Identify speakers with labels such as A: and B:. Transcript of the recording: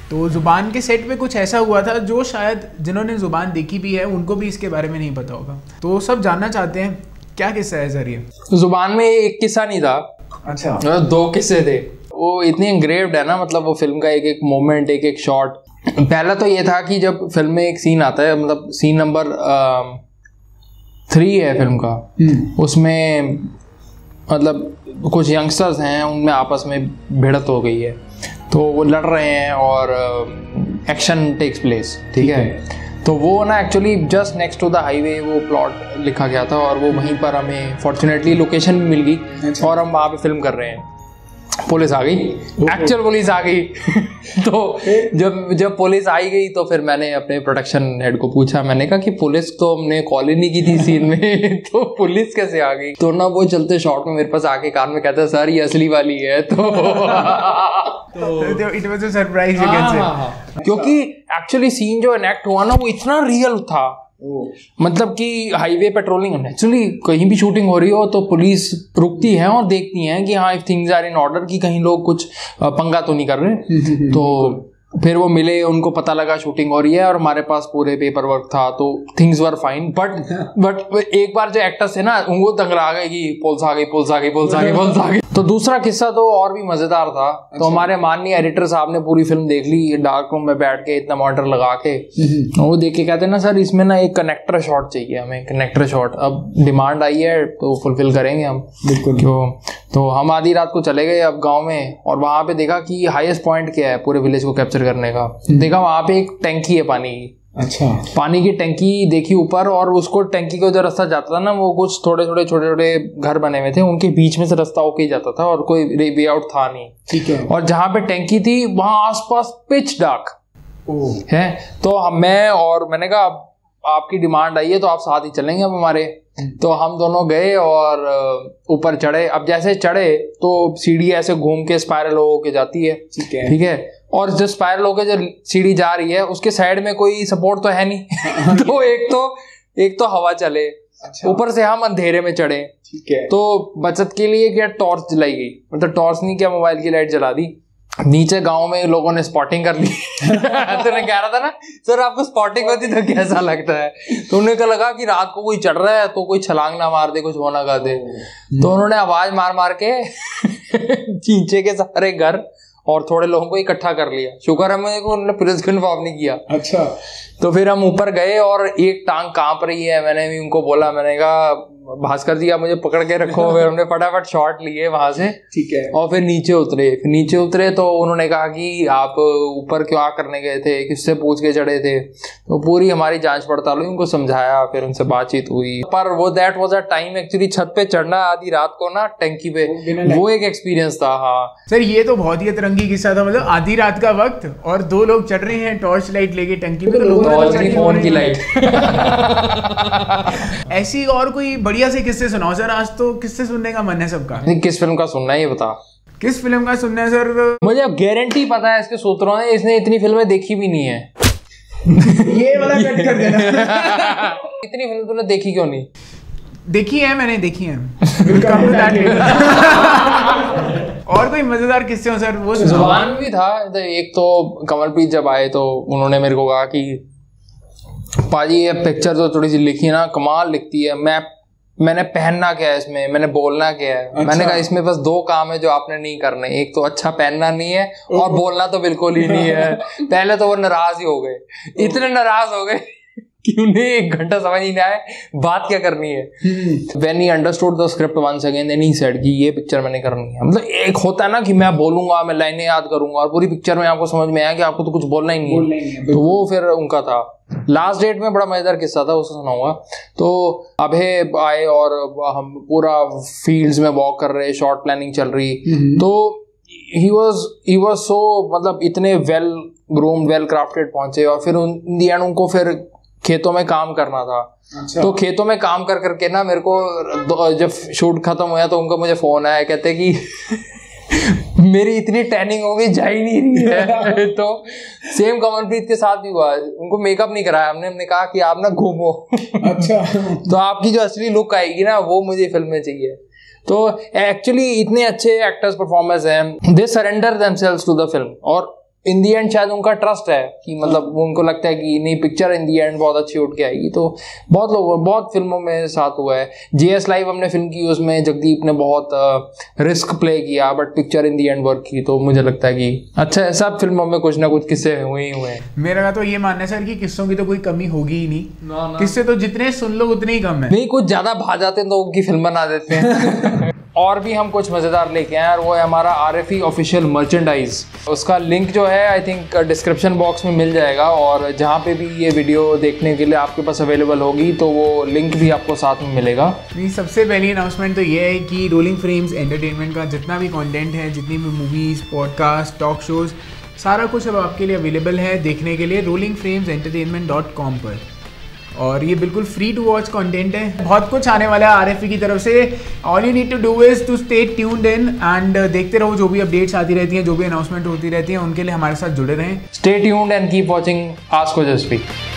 A: तो जुबान के सेट पे कुछ ऐसा हुआ था जो शायद जिन्होंने जुबान देखी भी है उनको भी इसके बारे में नहीं पता होगा, तो सब जानना चाहते हैं क्या किस्सा है सर ये?
B: जुबान में एक किस्सा नहीं था,
A: अच्छा
B: 2 किस्से थे। वो इतनी एंग्रेव्ड है ना, मतलब वो फिल्म का एक एक मोमेंट, एक एक शॉट। पहला तो ये था कि जब फिल्म में एक सीन आता है, मतलब सीन नंबर 3 है फिल्म का, उसमें मतलब कुछ यंगस्टर्स हैं, उनमें आपस में भिड़त हो गई है, तो वो लड़ रहे हैं और एक्शन टेक्स प्लेस, ठीक है। तो वो ना actually just next to the highway वो प्लॉट लिखा गया था और वो वहीं पर हमें फॉर्चुनेटली लोकेशन भी मिल गई और हम वहाँ पे फिल्म कर रहे हैं। पुलिस आ गई, एक्चुअल पुलिस आ गई। तो जब पुलिस आई गई तो फिर मैंने अपने प्रोडक्शन हेड को पूछा, मैंने कहा कि पुलिस तो हमने कॉल ही नहीं की थी सीन में, तो पुलिस कैसे आ गई? तो ना वो चलते शॉट में मेरे पास आके कान में कहता है सर ये असली वाली है। तो
A: it was a surprise, you can say,
B: क्योंकि एक्चुअली सीन जो एनेक्ट हुआ ना वो इतना रियल था। मतलब कि हाईवे पेट्रोलिंग, नेचुरली कहीं भी शूटिंग हो रही हो तो पुलिस रुकती है और देखती है कि हाँ if things are in order, कि कहीं लोग कुछ पंगा तो नहीं कर रहे। तो फिर वो मिले, उनको पता लगा शूटिंग हो रही है और हमारे पास पूरे पेपर वर्क था, तो थिंग्स वर फाइन। बट एक बार जो एक्टर्स थे ना उनको तंगड़ा गए कि पुलिस आ गई, पुलिस आ गई, पुलिस आ गई, पुलिस आ गई। तो दूसरा किस्सा तो और भी मजेदार था। तो हमारे माननीय एडिटर साहब ने पूरी फिल्म देख ली, डार्क रूम में बैठ के इतना मॉनिटर लगा के, वो देख के कहते हैं ना सर इसमें ना एक कनेक्टर शॉट चाहिए हमें, कनेक्टर शॉट। अब डिमांड आई है तो फुलफिल करेंगे हम, बिल्कुल। क्यों? तो हम आधी रात को चले गए अब गांव में, और वहां पे देखा कि हाईएस्ट पॉइंट क्या है पूरे विलेज को कैप्चर करने का। देखा वहां पे एक टैंकी है पानी की,
A: अच्छा
B: पानी की टैंकी देखी ऊपर, और उसको टैंकी को जो रास्ता जाता था ना वो कुछ थोड़े छोटे छोटे घर बने हुए थे, उनके बीच में से रास्ता होके ही जाता था और कोई वे आउट था नहीं, ठीक है। और जहाँ पे टैंकी थी वहां आसपास पिच डार्क है। तो मैं और मैंने कहा आपकी डिमांड आई है तो आप साथ ही चलेंगे अब हमारे। तो हम दोनों गए और ऊपर चढ़े। अब जैसे चढ़े तो सीढ़ी ऐसे घूम के स्पाइरल होके जाती है, ठीक है। और जो स्पाइरल होके जो सीढ़ी जा रही है उसके साइड में कोई सपोर्ट तो है नहीं। तो एक तो हवा चले, ऊपर से हम अंधेरे में चढ़े, ठीक है। तो बचत के लिए क्या टॉर्च जलाई गई, मतलब टॉर्च नहीं क्या मोबाइल की लाइट जला दी। नीचे गांव में लोगों ने स्पॉटिंग कर ली। तो मैं कह रहा था ना सर आपको स्पॉटिंग होती तो कैसा लगता है, तो उन्हें क्या लगा कि रात को कोई चढ़ रहा है तो कोई छलांग ना मार दे, कुछ वो ना कर दे। तो उन्होंने आवाज मार मार के नीचे के सारे घर और थोड़े लोगों को इकट्ठा कर लिया। शुक्र है मेरे को उन्होंने पुलिस को इन्फॉर्म नहीं किया। अच्छा। तो फिर हम ऊपर गए और एक टांग कांप रही है। मैंने भी उनको बोला, मैंने कहा भास्कर जी आप मुझे पकड़ के रखो। फिर हमने फटाफट शॉट लिए वहां से, ठीक है। और फिर नीचे उतरे तो उन्होंने कहा कि आप ऊपर क्या करने गए थे, किससे पूछ के चढ़े थे। तो पूरी हमारी जांच पड़ताल हुई, उनको समझाया, फिर उनसे बातचीत हुई। पर वो that was a time actually, छत पे चढ़ना आधी रात को ना टैंकी पे, वो एक एक्सपीरियंस था। हाँ
A: सर ये तो बहुत ही अतरंगी किस्सा था, मतलब आधी रात का वक्त और 2 लोग चढ़ रहे हैं टॉर्च लाइट लेके टैंकी पे,
B: फोन की लाइट।
A: ऐसी और कोई बढ़िया से किस्से सुनाओ सर, आज तो किससे सुनने का मन है सबका।
B: किस फिल्म का सुनना है ये बता।
A: किस फिल्म का सुनना है सर?
B: मुझे अब गारंटी पता है इसके सूत्रों में, इसने इतनी फिल्में देखी भी नहीं है।
A: ये वाला कट कर देना।
B: इतनी फिल्म तूने देखी क्यों नहीं?
A: देखी है, मैंने देखी है। और कोई मजेदार किस्से हो सर? वो
B: जुबान भी था। एक तो कमलप्रीत जब आए तो उन्होंने मेरे को कहा कि पाजी ये पिक्चर तो थोड़ी सी लिखी ना, कमाल लिखती है। मैंने पहनना क्या है इसमें, मैंने बोलना क्या है? अच्छा। मैंने कहा इसमें बस 2 काम है जो आपने नहीं करने, एक तो अच्छा पहनना नहीं है और बोलना तो बिल्कुल ही नहीं है। पहले तो वो नाराज ही हो गए, इतने नाराज हो गए कि उन्हें 1 घंटा समझ ही नहीं आया बात क्या करनी है। When he understood the script once again, then he said कि ये पिक्चर मैंने करनी है। मतलब एक होता है ना कि मैं बोलूंगा, मैं लाइनें याद करूंगा और पूरी पिक्चर में आपको समझ में आया कि आपको तो कुछ बोलना ही नहीं है। तो वो फिर उनका था। लास्ट डेट में बड़ा मजेदार किस्सा था, उसको सुनाऊंगा। तो अभय आए और हम पूरा फील्ड्स में वॉक कर रहे, शॉर्ट प्लानिंग चल रही। तो he was so मतलब इतने वेल ग्रूम्ड, वेल क्राफ्टेड पहुंचे और फिर इन दी एंड उनको फिर खेतों में काम करना था। अच्छा। तो खेतों में काम कर करके ना मेरे को जब शूट खत्म हुआ तो उनको मुझे फोन आया, कहते कि मेरी इतनी टैनिंग हो गई, जा ही नहीं रही है। तो सेम कमलप्रीत के साथ भी हुआ, उनको मेकअप नहीं कराया हमने कहा कि आप ना घूमो। अच्छा। तो आपकी जो असली लुक आएगी ना वो मुझे फिल्म में चाहिए। तो एक्चुअली इतने अच्छे एक्टर्स परफॉर्मेंस हैं, they surrender themselves to the film. और इन दी एंड शायद उनका ट्रस्ट है कि मतलब उनको लगता है कि नहीं पिक्चर इन दी एंड बहुत अच्छी उठ के आएगी। तो बहुत लोग बहुत फिल्मों में साथ हुआ है। जीएस लाइव हमने फिल्म की, उसमें जगदीप ने बहुत रिस्क प्ले किया but picture in the end work की। तो मुझे लगता है कि अच्छा है, सब फिल्मों में कुछ ना कुछ किस्से हुए ही हुए हैं।
A: मेरा तो ये मानना है सर कि किस्सों की तो कोई कमी होगी ही नहीं। किस्से तो जितने सुन लो उतने ही कम है।
B: नहीं, कुछ ज्यादा भा जाते हैं तो उनकी फिल्म बना देते हैं। और भी हम कुछ मजेदार लेके आए और वो है हमारा RFE ऑफिशियल मर्चेंडाइज। उसका लिंक जो है आई थिंक डिस्क्रिप्शन बॉक्स में मिल जाएगा, और जहाँ पे भी ये वीडियो देखने के लिए आपके पास अवेलेबल होगी तो वो लिंक भी आपको साथ में मिलेगा।
A: नहीं, सबसे पहली अनाउंसमेंट तो ये है कि रोलिंग फ्रेम्स एंटरटेनमेंट का जितना भी कंटेंट है, जितनी भी मूवीज़, पॉडकास्ट, टॉक शोज़, सारा कुछ अब आपके लिए अवेलेबल है देखने के लिए rollingframesentertainment.com पर। और ये बिल्कुल फ्री टू वॉच कंटेंट है। बहुत कुछ आने वाला है RFE की तरफ से। All you need to do is to stay tuned in and देखते रहो, जो भी अपडेट्स आती रहती हैं, जो भी अनाउंसमेंट होती रहती है, उनके लिए हमारे साथ जुड़े रहें।
B: Stay tuned and keep watching ask ओजस्वी।